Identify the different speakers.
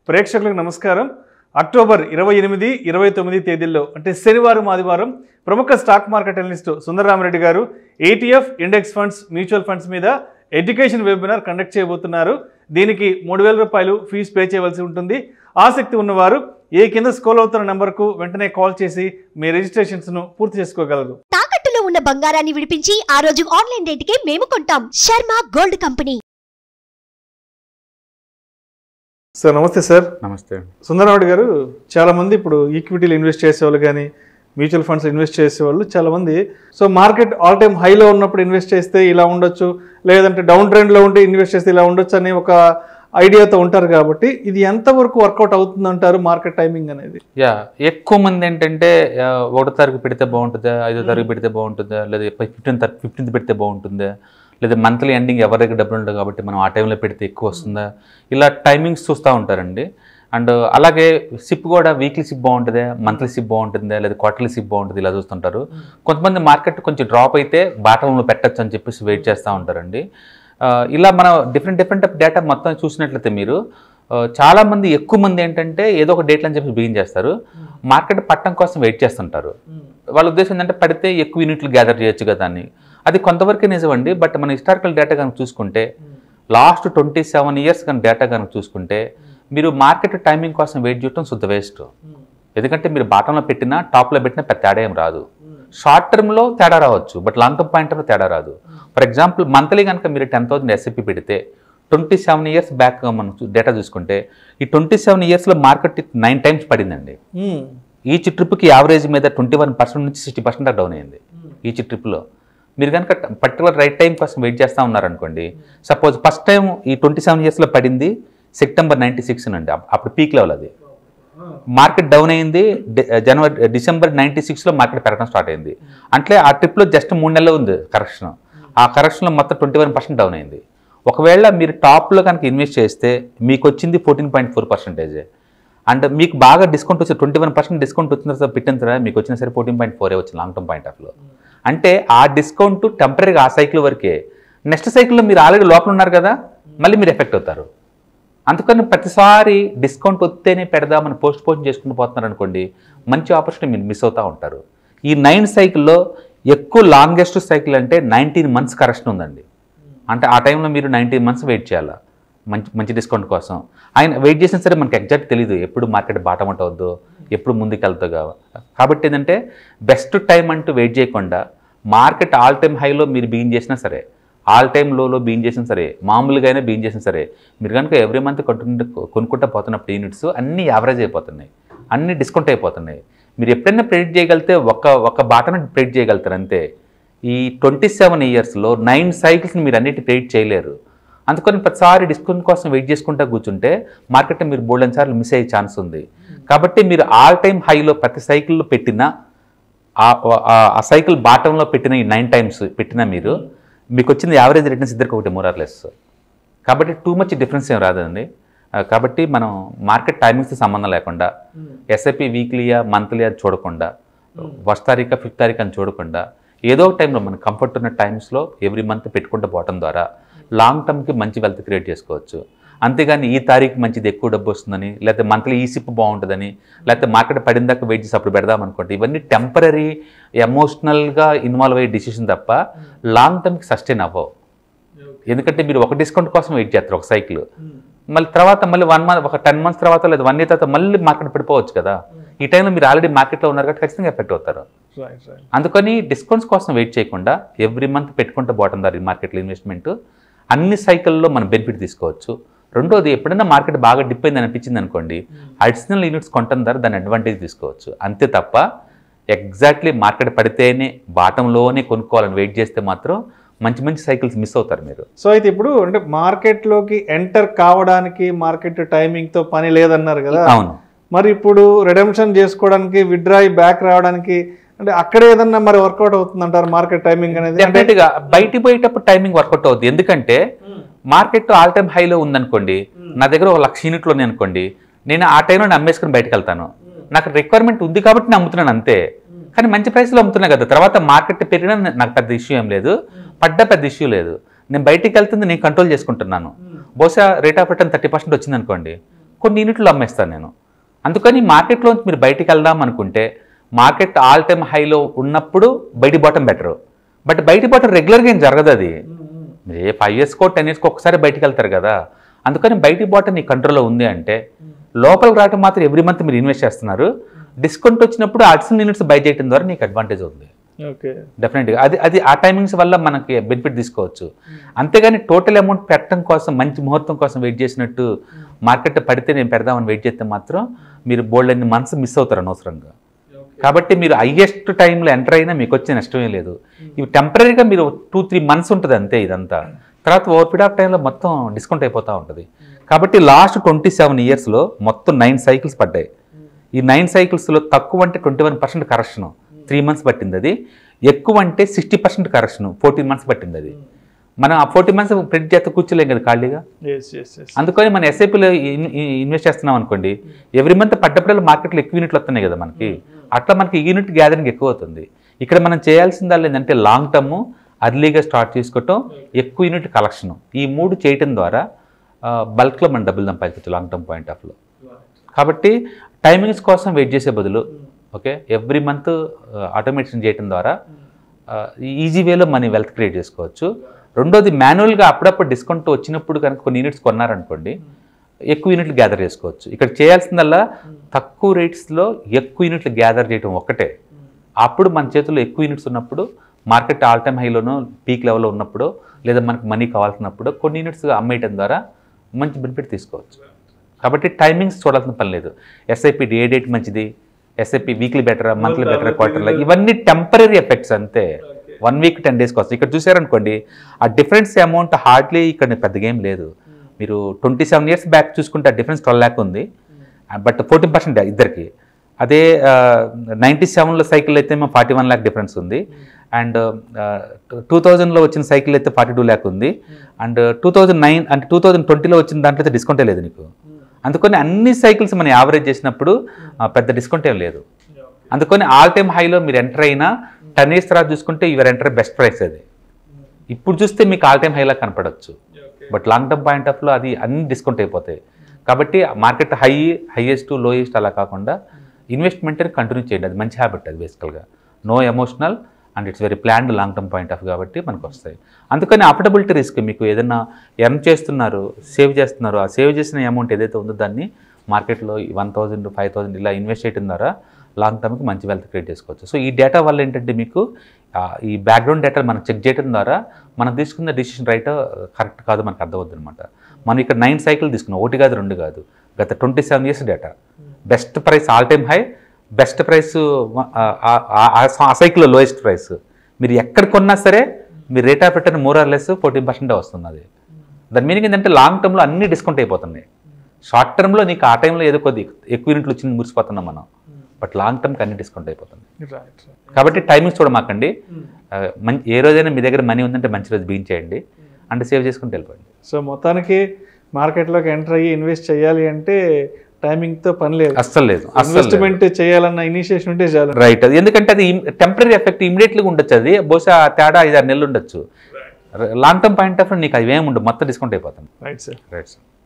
Speaker 1: ప్రేక్షకులకు నమస్కారం. అక్టోబర్ 28, 29 తేదీల్లో అంటే శనివారం ఆదివారం ప్రముఖ stock market analyst Sundara Rami Reddy గారు ETF index funds mutual funds మీద ఎడ్యుకేషన్ వెబినార్ కండక్ట్ చేయబోతున్నారు. దీనికి 3000 రూపాయలు ఫీజు పే చేయవలసి ఉంటుంది. ఆసక్తి ఉన్నవారు ఏ కింద స్క్రోల్ అవుతున్న నంబర్కు వెంటనే కాల్ చేసి మీ రిజిస్ట్రేషన్స్ను పూర్తి చేసుకోగలరు.
Speaker 2: తాకట్టులో ఉన్న బంగారాన్ని విడిపించి ఆ రోజు ఆన్లైన్ రేటుకే మేము కొంటాం. Sharma gold company.
Speaker 1: సార్ నమస్తే. సార్
Speaker 3: నమస్తే.
Speaker 1: సుందరరావు గారు, చాలామంది ఇప్పుడు ఈక్విటీలు ఇన్వెస్ట్ చేసేవాళ్ళు కానీ మ్యూచువల్ ఫండ్స్ ఇన్వెస్ట్ చేసేవాళ్ళు చాలామంది సో మార్కెట్ ఆల్ టైమ్ హైలో ఉన్నప్పుడు ఇన్వెస్ట్ చేస్తే ఇలా ఉండొచ్చు, లేదంటే డౌన్ ట్రెండ్లో ఉంటే ఇన్వెస్ట్ చేస్తే ఇలా ఉండొచ్చు అని ఒక ఐడియాతో ఉంటారు. కాబట్టి ఇది ఎంతవరకు వర్కౌట్ అవుతుందంటారు మార్కెట్ టైమింగ్ అనేది?
Speaker 3: ఎక్కువ మంది ఏంటంటే 1వ తారీఖు పెడితే బాగుంటుందా, 5వ తారీఖు పెడితే బాగుంటుందా, లేదా 15th పెడితే బాగుంటుందా, లేదా మంత్లీ ఎండింగ్ ఎవరి దగ్గర డబ్బులు ఉండదు కాబట్టి మనం ఆ టైంలో పెడితే ఎక్కువ వస్తుందా, ఇలా టైమింగ్స్ చూస్తూ ఉంటారండి. అండ్ అలాగే సిప్ కూడా వీక్లీ సిప్ బాగుంటుందా, మంత్లీ సిప్ బాగుంటుందా, లేదా క్వార్టర్లీ సిప్ బాగుంటుంది, ఇలా చూస్తుంటారు. కొంతమంది మార్కెట్ కొంచెం డ్రాప్ అయితే బాటంలో పెట్టచ్చు అని చెప్పేసి వెయిట్ చేస్తూ ఉంటారండి. ఇలా మనం డిఫరెంట్ డేటా మొత్తం చూసినట్లయితే మీరు చాలామంది ఎక్కువ మంది ఏంటంటే ఏదో ఒక డేట్లు అని చెప్పి బిగిన్ చేస్తారు, మార్కెట్ పట్టడం కోసం వెయిట్ చేస్తుంటారు. వాళ్ళ ఉద్దేశం ఏంటంటే పడితే ఎక్కువ యూనిట్లు గ్యాదర్ చేయొచ్చు కదా అని. అది కొంతవరకే నిజమండి. బట్ మన హిస్టారికల్ డేటా కనుక చూసుకుంటే లాస్ట్ 27 ఇయర్స్ కనుక డేటా కనుక చూసుకుంటే మీరు మార్కెట్ టైమింగ్ కోసం వెయిట్ చేయడం శుద్ధ వేస్ట్. ఎందుకంటే మీరు బాటంలో పెట్టినా టాప్లో పెట్టినా పెద్ద తేడా ఏం రాదు. షార్ట్ టర్మ్లో తేడా రావచ్చు, బట్ లాంగ్ టర్మ్ పాయింట్లో తేడా రాదు. ఫర్ ఎగ్జాంపుల్ మంత్లీ కనుక మీరు 10,000 SIP పెడితే 27 ఇయర్స్ బ్యాక్ మనం డేటా చూసుకుంటే ఈ 27 ఇయర్స్లో మార్కెట్ 9 టైమ్స్ పడిందండి. ఈచ్ ట్రిప్కి యావరేజ్ మీద 21% నుంచి 60% దాకా డౌన్ అయింది ఈచ్ ట్రిప్లో. మీరు కనుక పర్టికులర్ రైట్ టైం కోసం వెయిట్ చేస్తూ ఉన్నారనుకోండి, సపోజ్ ఫస్ట్ టైం ఈ 27 ఇయర్స్లో పడింది సెప్టెంబర్ 96 అండి, అప్పుడు పీక్ లెవెల్. అది మార్కెట్ డౌన్ అయింది డిసెంబర్ 96లో మార్కెట్ పెరగడం స్టార్ట్ అయింది. అంటే ఆ ట్రిప్లో జస్ట్ 3 నెలలు ఉంది కరెక్షన్. ఆ కరెక్షన్లో మొత్తం 21% డౌన్ అయింది. ఒకవేళ మీరు టాప్లో కనుక ఇన్వెస్ట్ చేస్తే మీకు వచ్చింది 14.4%. అండ్ మీకు బాగా డిస్కౌంట్ వచ్చి 21% డిస్కౌంట్ వచ్చిన తర్వాత పెట్టిన తర్వాత మీకు వచ్చిన సరే 14.4 వచ్చింది లాంగ్ టర్మ్ పాయింట్ ఆఫ్లో. అంటే ఆ డిస్కౌంట్ టెంపరీగా ఆ సైకిల్ వరకే. నెక్స్ట్ సైకిల్లో మీరు ఆల్రెడీ లోపల ఉన్నారు కదా, మళ్ళీ మీరు ఎఫెక్ట్ అవుతారు. అందుకని ప్రతిసారి డిస్కౌంట్ వస్తేనే పెడదామని పోస్ట్ చేసుకుని పోతున్నారు అనుకోండి, మంచి ఆపర్చునిటీ మీరు మిస్ అవుతూ ఉంటారు. ఈ 9 సైకిల్లో ఎక్కువ లాంగెస్ట్ సైకిల్ అంటే 19 months కరెక్షన్ ఉందండి. అంటే ఆ టైంలో మీరు 19 months వెయిట్ చేయాలా మంచి డిస్కౌంట్ కోసం. ఆయన వెయిట్ చేసినా సరే మనకి ఎగ్జాక్ట్ తెలియదు ఎప్పుడు మార్కెట్ బాటమ్ అవుట్ అవుద్దో, ఎప్పుడు ముందుకు వెళ్తుందో. కాబట్టి ఏంటంటే బెస్ట్ టైం అంటూ వెయిట్ చేయకుండా మార్కెట్ ఆల్ టైమ్ హైలో మీరు బిగిన్ చేసినా సరే, ఆల్ టైమ్ లోలో బిగిన్ చేసినా సరే, మామూలుగా అయినా బిగిన్ చేసినా సరే, మీరు కనుక ఎవ్రీ మంత్ కొనుక్కుంటూ పోతున్నప్పుడు యూనిట్స్ అన్నీ యావరేజ్ అయిపోతున్నాయి, అన్నీ డిస్కౌంట్ అయిపోతున్నాయి. మీరు ఎప్పుడైనా ప్రెడిక్ట్ చేయగలిగితే ఒక బాటను ప్రెడిక్ట్ చేయగలుగుతారు అంతే. ఈ 27 ఇయర్స్లో 9 సైకిల్స్ని మీరు అన్నిటి ప్రెడిక్ట్ చేయలేరు. అందుకని ప్రతిసారి డిస్కౌంట్ కోసం వెయిట్ చేసుకుంటూ కూర్చుంటే మార్కెట్ మీరు బోల్డెన్ సార్లు మిస్ అయ్యే ఛాన్స్ ఉంది. కాబట్టి మీరు ఆల్ టైమ్ హైలో ప్రతి సైకిల్లో పెట్టినా ఆ సైకిల్ బాటంలో పెట్టిన ఈ 9 times పెట్టినా మీకు వచ్చిన యావరేజ్ రిటర్న్స్ ఇద్దరికి ఒకటి మోర్ ఆర్ లెస్. కాబట్టి టూ మచ్ డిఫరెన్స్ ఏం రాదండి. కాబట్టి మనం మార్కెట్ టైమింగ్స్తో సంబంధం లేకుండా SIP వీక్లీయా మంత్లీయా చూడకుండా, 1st తారీఖు 5th తారీఖు అని చూడకుండా ఏదో ఒక టైంలో మన కంఫర్ట్ ఉన్న టైమ్స్లో ఎవ్రీ మంత్ పెట్టుకుంటూ పోవడం ద్వారా లాంగ్ టర్మ్కి మంచి వెల్త్ క్రియేట్ చేసుకోవచ్చు. అంతేగాని ఈ తారీఖు మంచిది ఎక్కువ డబ్బు వస్తుందని, లేకపోతే మంత్లీ ఈ సిప్ బాగుంటుందని, లేకపోతే మార్కెట్ పడిన దాకా వెయిట్ చేసి అప్పుడు పెడదాం అనుకోండి, ఇవన్నీ టెంపరీ ఎమోషనల్గా ఇన్వాల్వ్ అయ్యే డిసిషన్ తప్ప లాంగ్ టర్మ్కి సస్టైన్ అవ్వవు. ఎందుకంటే మీరు ఒక డిస్కౌంట్ కోసం వెయిట్ చేస్తారు ఒక సైకిల్, మళ్ళీ తర్వాత మళ్ళీ 1 month ఒక 10 months తర్వాత లేదా 1 year తర్వాత మళ్ళీ మార్కెట్ పడిపోవచ్చు కదా. ఈ టైంలో మీరు ఆల్రెడీ మార్కెట్లో ఉన్నారు కాబట్టి ఖచ్చితంగా ఎఫెక్ట్ అవుతారు. అందుకని డిస్కౌంట్స్ కోసం వెయిట్ చేయకుండా ఎవ్రీ మంత్ పెట్టుకుంటూ బాటం దారి మార్కెట్లో ఇన్వెస్ట్మెంట్ అన్ని సైకిల్లో మనం బెనిఫిట్ తీసుకోవచ్చు. రెండోది, ఎప్పుడైనా మార్కెట్ బాగా డిప్ అయింది అనిపించింది అనుకోండి, అడిషనల్ యూనిట్స్ కొనడం ద్వారా దాని అడ్వాంటేజ్ తీసుకోవచ్చు. అంతే తప్ప ఎగ్జాక్ట్లీ మార్కెట్ పడితేనే బాటంలోనే కొనుక్కోవాలని వెయిట్ చేస్తే మాత్రం మంచి సైకిల్స్ మిస్ అవుతారు మీరు.
Speaker 1: సో అయితే ఇప్పుడు అంటే మార్కెట్లోకి ఎంటర్ కావడానికి మార్కెట్ టైమింగ్తో పని లేదన్నారు కదా.
Speaker 3: అవును.
Speaker 1: మరి ఇప్పుడు రిడెంప్షన్ చేసుకోవడానికి, విత్డ్రా బ్యాక్ రావడానికి అంటే అక్కడ ఏదన్నా మరి వర్కౌట్ అవుతుందంటారు మార్కెట్ టైమింగ్ అనేది?
Speaker 3: డెఫినెట్గా బయటికి పోయేటప్పుడు టైమింగ్ వర్కౌట్ అవుతుంది. ఎందుకంటే మార్కెట్ ఆల్ టైమ్ హైలో ఉందనుకోండి, నా దగ్గర 1,00,000 యూనిట్లు ఉన్నాయి అనుకోండి, నేను ఆ టైంలో అమ్మేసుకుని బయటకు వెళ్తాను. నాకు రిక్వైర్మెంట్ ఉంది కాబట్టి నేను అమ్ముతున్నాను అంతే. కానీ మంచి ప్రైస్లో అమ్ముతున్నా కదా, తర్వాత మార్కెట్ పెరిగినా నాకు పెద్ద ఇష్యూ ఏం లేదు, పడ్డా పెద్ద ఇష్యూ లేదు. నేను బయటికి వెళ్తుంది నేను కంట్రోల్ చేసుకుంటున్నాను. బహుశా రేట్ ఆఫ్ రిటర్న్ 30% వచ్చింది అనుకోండి, కొన్ని యూనిట్లు అమ్మేస్తాను నేను. అందుకని మార్కెట్లో మీరు బయటికి వెళ్దాం అనుకుంటే మార్కెట్ ఆల్ టైమ్ హైలో ఉన్నప్పుడు బయటి బాటం బెటరు. బట్ బయటి బాటం రెగ్యులర్గా ఏం జరగదు. అది మీరు 5 yearsకో 10 yearsకో ఒకసారి బయటికి వెళ్తారు కదా. అందుకని బయటి బాటం నీ కంట్రోల్లో ఉంది అంటే లోపలికి రావటం మాత్రం ఎవ్రీ మంత్ మీరు ఇన్వెస్ట్ చేస్తున్నారు. డిస్కౌంట్ వచ్చినప్పుడు అడిషనల్ యూనిట్స్ బై చేయడం ద్వారా నీకు అడ్వాంటేజ్ ఉంది. డెఫినెట్గా అది ఆ టైమింగ్స్ వల్ల మనకి బెనిఫిట్ తీసుకోవచ్చు. అంతేగాని టోటల్ అమౌంట్ పెట్టడం కోసం మంచి ముహూర్తం కోసం వెయిట్ చేసినట్టు మార్కెట్ పడితే నేను పెడదామని వెయిట్ చేస్తే మాత్రం మీరు బోల్డ్ అన్ని మంత్స్ మిస్ అవుతారు అనవసరంగా. కాబట్టి మీరు హైయెస్ట్ టైంలో ఎంటర్ అయినా మీకు వచ్చే నష్టమే లేదు. ఇవి టెంపరీగా మీరు 2-3 months ఉంటుంది అంతే. ఇదంతా తర్వాత ఓవర్ పీరియడ్ ఆఫ్ టైంలో మొత్తం డిస్కౌంట్ అయిపోతూ ఉంటుంది. కాబట్టి లాస్ట్ 27 yearsలో మొత్తం 9 cycles పడ్డాయి. ఈ 9 cyclesలో తక్కువ అంటే 21% కరెక్షన్ 3 months పట్టింది. అది ఎక్కువ అంటే 60% కరెక్షన్ 14 months పట్టింది. అది మనం ఆ 14 months ప్రింట్ చేస్తే కూర్చోలేం కదా ఖాళీగా. అందుకని మన ఎస్ఐపిలో ఇన్వెస్ట్ చేస్తున్నాం అనుకోండి, ఎవ్రీ మంత్ పడ్డప్పుడల్లా మార్కెట్లో ఎక్కువ యూనిట్లు వస్తున్నాయి కదా మనకి. అట్లా మనకి యూనిట్ గ్యాదరింగ్ ఎక్కువ అవుతుంది. ఇక్కడ మనం చేయాల్సిందల్లా ఏంటంటే లాంగ్ టర్మ్ అర్లీగా స్టార్ట్ చేసుకోవటం, ఎక్కువ యూనిట్ కలెక్షన్, ఈ 3 చేయటం ద్వారా బల్క్లో మనం డబ్బులు సంపాదించవచ్చు లాంగ్ టర్మ్ పాయింట్ ఆఫ్ లో. కాబట్టి టైమింగ్స్ కోసం వెయిట్ చేసే బదులు ఓకే ఎవ్రీ మంత్ ఆటోమేషన్ చేయటం ద్వారా ఈజీ వేలో మనీ వెల్త్ క్రియేట్ చేసుకోవచ్చు. రెండోది మాన్యువల్గా అప్పుడప్పుడు డిస్కౌంట్ వచ్చినప్పుడు కనుక కొన్ని యూనిట్స్ కొన్నారనుకోండి ఎక్కువ యూనిట్లు గ్యాదర్ చేసుకోవచ్చు. ఇక్కడ చేయాల్సిందల్లా తక్కువ రేట్స్లో ఎక్కువ యూనిట్లు గ్యాదర్ చేయడం ఒక్కటే. అప్పుడు మన చేతుల్లో ఎక్కువ యూనిట్స్ ఉన్నప్పుడు మార్కెట్ ఆల్ టైమ్ హైలోనో పీక్ లెవెల్లో ఉన్నప్పుడు లేదా మనకు మనీ కావాల్సినప్పుడు కొన్ని యూనిట్స్ అమ్మేయటం ద్వారా మంచి బెనిఫిట్ తీసుకోవచ్చు. కాబట్టి టైమింగ్స్ చూడాల్సిన పని లేదు. ఎస్ఐపి ఏ డేట్ మంచిది, ఎస్ఐపి వీక్లీ బెటరా, మంత్లీ బెటరా, క్వార్టర్లో, ఇవన్నీ టెంపరీ ఎఫెక్ట్స్ అంతే. 1 week 10 days కోసం. ఇక్కడ చూసారనుకోండి ఆ డిఫరెన్స్ అమౌంట్ హార్డ్లీ ఇక్కడ పెద్దగా ఏం లేదు. మీరు 27 years బ్యాక్ చూసుకుంటే ఆ డిఫరెన్స్ 12 lakh ఉంది. బట్ 14% ఇద్దరికి. అదే 97లో సైకిల్ అయితే 41 lakh డిఫరెన్స్ ఉంది. అండ్ 2000లో వచ్చిన సైకిల్ అయితే 42 lakh ఉంది. అండ్ 2009 అంటే 2020లో వచ్చిన దాంట్లో అయితే డిస్కౌంటే లేదు నీకు. అందుకని అన్ని సైకిల్స్ మనం యావరేజ్ చేసినప్పుడు పెద్ద డిస్కౌంట్ ఏం లేదు. అందుకని ఆల్ టైమ్ హైలో మీరు ఎంటర్ అయినా 10 years తర్వాత చూసుకుంటే యువర్ ఎంటర్ బెస్ట్ ప్రైస్. అది ఇప్పుడు చూస్తే మీకు ఆల్ టైమ్ హైలా కనపడవచ్చు. బట్ లాంగ్ టర్మ్ పాయింట్ ఆఫ్లో అది అన్ని డిస్కౌంట్ అయిపోతాయి. కాబట్టి మార్కెట్ హైయెస్ట్ లోయెస్ట్ అలా కాకుండా ఇన్వెస్ట్మెంట్ని కంటిన్యూ చేయండి. అది మంచి హ్యాబిట్. అది బేసికల్గా no emotional and it's very planned long term point of కాబట్టి మనకు వస్తాయి. అందుకని అఫోర్డబిలిటీ రిస్క్ మీకు ఏదైనా ఎర్న్ చేస్తున్నారు, సేవ్ చేస్తున్నారు, ఆ సేవ్ చేసిన అమౌంట్ ఏదైతే ఉందో దాన్ని మార్కెట్లో 1000, 5000 ఇలా ఇన్వెస్ట్ చేయడం ద్వారా లాంగ్ టర్మ్కి మంచి వెల్త్ క్రియేట్ చేసుకోవచ్చు. సో ఈ డేటా వల్ల ఏంటంటే మీకు ఈ బ్యాక్గ్రౌండ్ డేటా మనం చెక్ చేయడం ద్వారా మనం తీసుకున్న డిసిషన్ రైట్ కరెక్ట్ కాదు మనకు అర్థమవుతుంది అనమాట. మనం ఇక్కడ 9 cycles తీసుకున్నాం, 1 కాదు 2 కాదు, గత 27 years data. Best price all time high, best price ఆ సైకిల్లో లోయెస్ట్ ప్రైస్. మీరు ఎక్కడ కొన్నా సరే మీరు rate of return more or less 14% వస్తుంది. అది దాని మీనింగ్ ఏంటంటే లాంగ్ టర్మ్లో అన్ని డిస్కౌంట్ అయిపోతున్నాయి. షార్ట్ టర్మ్లో నీకు ఆ టైంలో ఏదో కొద్ది ఎక్కువ యూనిట్లు వచ్చింది మురిసిపోతున్నాం మనం. బట్ లాంగ్ టర్మ్కి అన్ని డిస్కౌంట్ అయిపోతుంది. కాబట్టి టైమింగ్స్ చూడమాకండి. ఏ రోజైనా మీ దగ్గర మనీ ఉందంటే మంచి రోజు బీన్ చేయండి అంటే సేవ్ చేసుకుంటూ వెళ్ళిపోండి.
Speaker 1: సో మొత్తానికి మార్కెట్లోకి ఎంటర్ అయ్యి ఇన్వెస్ట్ చేయాలి అంటే టైమింగ్తో పని లేదు, అస్సలు లేదు. ఇన్వెస్ట్మెంట్ చేయాలన్న ఇనిషియేషన్ ఉంటే చాలు.
Speaker 3: రైట్. అది ఎందుకంటే అది టెంపరీ ఎఫెక్ట్ ఇమీడియట్లీగా ఉండొచ్చు. అది బహుశా తేడా 5-6 నెలలు ఉండొచ్చు. లాంగ్ టర్మ్ పాయింట్ ఆఫ్ నీకు అది ఏమి ఉండదు, మొత్తం డిస్కౌంట్ అయిపోతుంది.
Speaker 1: Right sir.
Speaker 3: Right sir.